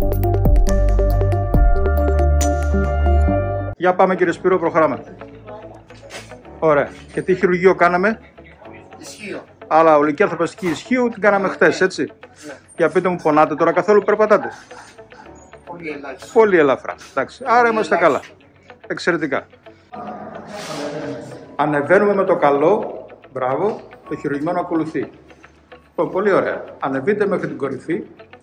Για πάμε κύριε Σπύρο, προχωράμε. Ωραία. Και τι χειρουργείο κάναμε? Ισχύω. Αλλά ολική αρθροπλαστική ισχύου την κάναμε χθες, έτσι. Ναι. Για πείτε μου, πονάτε τώρα καθόλου, περπατάτε? Πολύ ελάχιστα. Πολύ ελαφρά. Εντάξει. Άρα είμαστε καλά. Εξαιρετικά. Ανεβαίνουμε με το καλό. Μπράβο. Το χειρουργημένο ακολουθεί. Πολύ ωραία. Ανεβείτε μέχρι την κορυφή.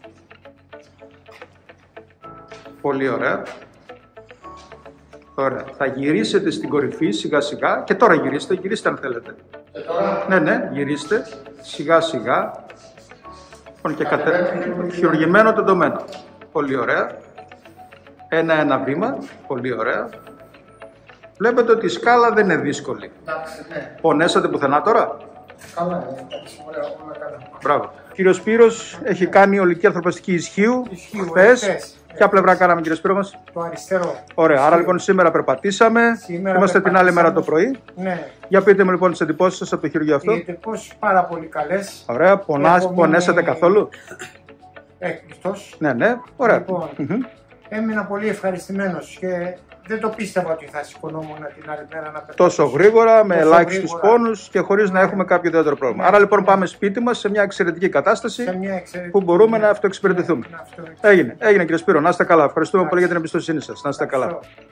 Πολύ ωραία. Ωραία. Θα γυρίσετε στην κορυφή σιγά σιγά και τώρα γυρίστε αν θέλετε. Τώρα. Ναι, γυρίστε σιγά σιγά. Και χειρουργημένο τεντωμένο. Πολύ ωραία. Ένα βήμα. Πολύ ωραία. Βλέπετε ότι η σκάλα δεν είναι δύσκολη. Εντάξει, ναι. Πονέσατε πουθενά τώρα? Καλά, εντάξει, ωραία, όλα καλά. Μπράβο. Κύριος Σπύρος έχει κάνει ολική αρθροπλαστική ισχύου. Χθες. Ποια πλευρά κάναμε κύριε Σπύρο μας? Το αριστερό. Ωραία, άρα λοιπόν σήμερα περπατήσαμε. Είμαστε την άλλη μέρα το πρωί. Ναι. Για πείτε μου λοιπόν τις εντυπώσεις σας από το χειρουργείο αυτό. Οι εντυπώσεις πάρα πολύ καλές. Ωραία, πονέσατε καθόλου? Έκπληκτος. Ναι, ωραία. Λοιπόν, έμεινα πολύ ευχαριστημένος και δεν το πίστευα ότι θα σηκωνόμουν την άλλη μέρα να περπατήσω. Τόσο γρήγορα, με ελάχιστους πόνους και χωρίς να έχουμε κάποιο ιδιαίτερο πρόβλημα. Άρα λοιπόν πάμε σπίτι μας σε μια εξαιρετική κατάσταση που μπορούμε να αυτοεξυπηρετηθούμε. Έγινε κύριε Σπύρο, να είστε καλά. Ευχαριστούμε πολύ για την εμπιστοσύνη σας. Να είστε καλά.